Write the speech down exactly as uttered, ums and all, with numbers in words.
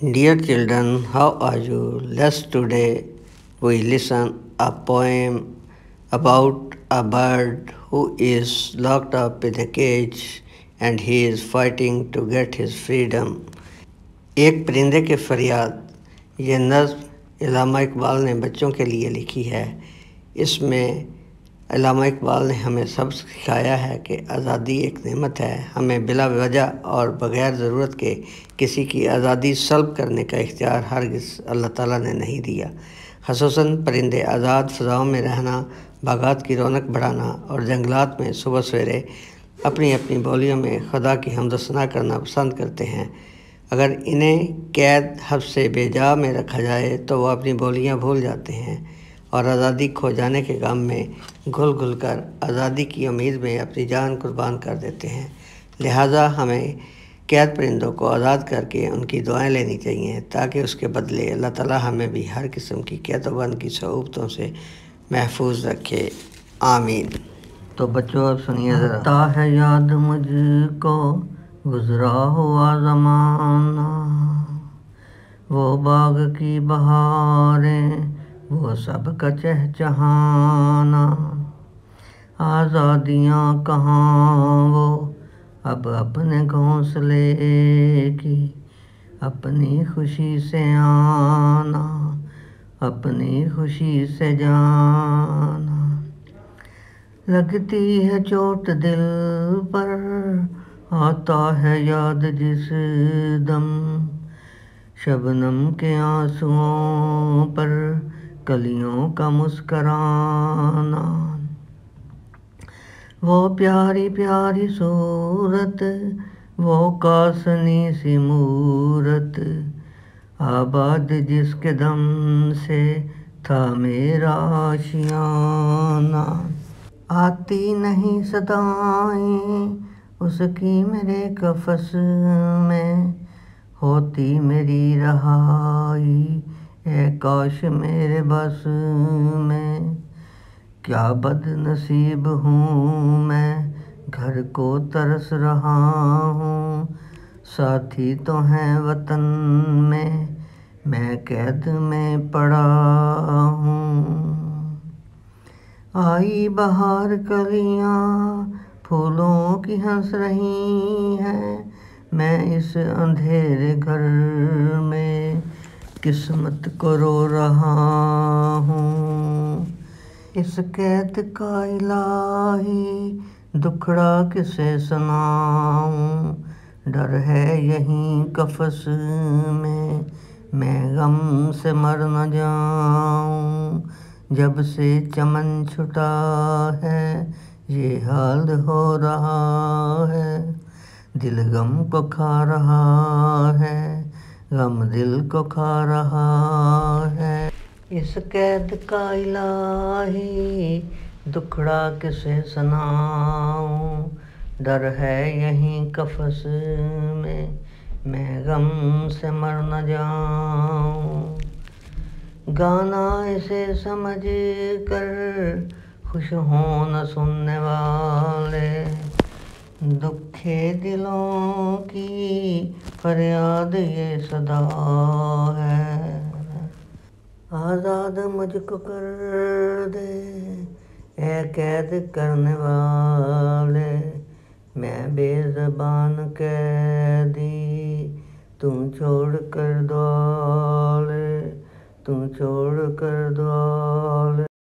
Dear children, how are you? Let's today we listen a poem about a bird who is locked up in a cage and he is fighting to get his freedom. एक परिंदे के फरियाद ये नज़्म इल्लामा इकबाल ने बच्चों के लिए लिखी है। इसमें इल्लामा इकबाल ने हमें सब सिखाया है कि आज़ादी एक नेमत है। हमें बिला वजह और बग़ैर ज़रूरत के किसी की आज़ादी सल्ब करने का इख्तियार हरगिज़ अल्लाह ताला ने नहीं दिया। ख़ुसूसन परिंदे आज़ाद फ़ज़ाओं में रहना, बागात की रौनक बढ़ाना और जंगलात में सुबह सवेरे अपनी अपनी बोलियों में खुदा की हम्द सना करना पसंद करते हैं। अगर इन्हें कैद हब्से बेजा में रखा जाए तो वह अपनी बोलियां भूल जाते हैं और आज़ादी खो जाने के गम में घुल घुल कर आज़ादी की उम्मीद में अपनी जान कुर्बान कर देते हैं। लिहाजा हमें कैद परिंदों को आज़ाद करके उनकी दुआएं लेनी चाहिए ताकि उसके बदले अल्लाह ताला हमें भी हर किस्म की कैदोबंद की सऊबतों से महफूज रखे। आमीन। तो बच्चों अब सुनिए ज़रा। आता है याद मुझको गुज़रा हुआ ज़माना, वो बाग की बहारें वो सब का चहचहाना, आज़ादियाँ कहाँ वो अब अपने घोंसले की, अपनी खुशी से आना अपनी खुशी से जाना। लगती है चोट दिल पर आता है याद जिस दम, शबनम के आंसुओं पर कलियों का मुस्कराना। वो प्यारी प्यारी सूरत वो कासनी सी मूरत, आबाद जिसके दम से था मेरा आशियाना। आती नहीं सदाएं उसकी मेरे कफ़स में, होती मेरी रहाई ए काश मेरे बस में। क्या बदनसीब हूँ मैं घर को तरस रहा हूँ, साथी तो हैं वतन में मैं कैद में पड़ा हूँ। आई बहार कलियाँ फूलों की हंस रही हैं, मैं इस अंधेरे घर में किस्मत को रो रहा हूँ। इस कैद का इलाही दुखड़ा किसे सुनाऊं, डर है यहीं कफ़स में मैं गम से मर न जाऊं। जब से चमन छुटा है ये हाल हो रहा है, दिल गम को खा रहा है गम दिल को खा रहा है। इस कैद का इलाही दुखड़ा किसे सुनाऊं, डर है यहीं कफ़स में मैं गम से मर न जाऊं। गाना इसे समझ कर खुश हों न सुनने वाले, दुखे दिलों की फरियाद ये सदा है। आज़ाद मुझको कर दे ए कैद करने वाले, मैं बेज़बान कैदी तू छोड़ कर दो, तू छोड़ कर दो।